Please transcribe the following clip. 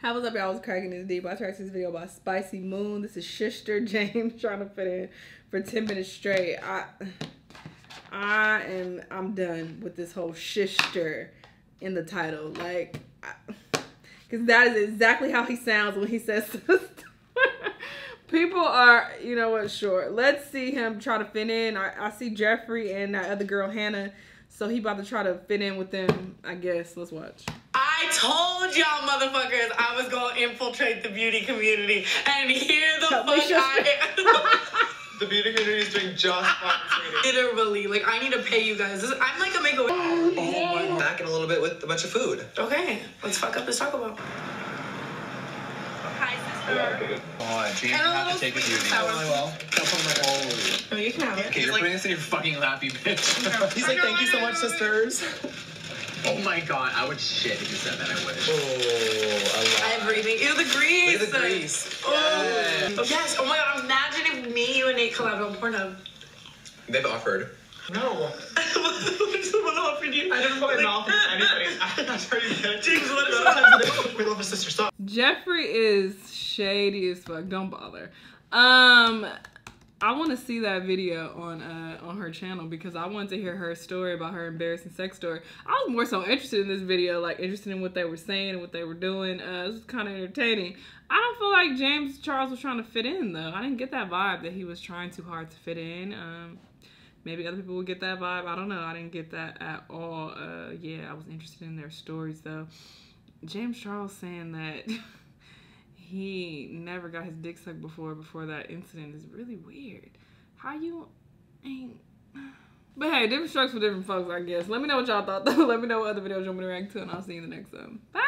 How was up, y'all? I was cracking this deep. I tried this video about Spicy Moon. This is Shister James trying to fit in for 10 minutes straight. I'm done with this whole Shister in the title. Like, because that is exactly how he sounds when he says stuff. People are, you know what, sure. Let's see him try to fit in. I see Jeffree and that other girl, Hannah. So he about to try to fit in with them, I guess. Let's watch. I told y'all motherfuckers I was gonna infiltrate the beauty community, and here the fuck I am. The beauty community is doing just fine. Literally, like, I need to pay you guys. I'm like a makeover. Oh my. Back in a little bit with a bunch of food. Okay, let's fuck up this Taco Bell. Hi, sister. Oh, James, you have to take a beauty. Oh, well. No, you can have it. Okay, you're putting this in your fucking lap, you bitch. He's like, thank you so much, sisters. Oh my god, I would shit if you said that, I wish. Oh, everything. Ew, the grease. Look at the grease. Oh. Yes. Oh my god, imagine if me, you, and Nate collabed on Pornhub. They've offered. No. Someone offered you. I didn't put my mouth in anybody's. I'm sorry, James, what we love his sister. Stop. Jeffree is shady as fuck. Don't bother. I want to see that video on her channel because I wanted to hear her story about her embarrassing sex story. I was more so interested in this video, like interested in what they were saying and what they were doing. It was kind of entertaining. I don't feel like James Charles was trying to fit in though. I didn't get that vibe that he was trying too hard to fit in. Maybe other people would get that vibe. I don't know. I didn't get that at all. Yeah, I was interested in their stories though. James Charles saying that he never got his dick sucked before that incident is really weird. How you ain't... But hey, different strokes for different folks, I guess. Let me know what y'all thought though. Let me know what other videos you want me to react to, and I'll see you in the next one. Bye!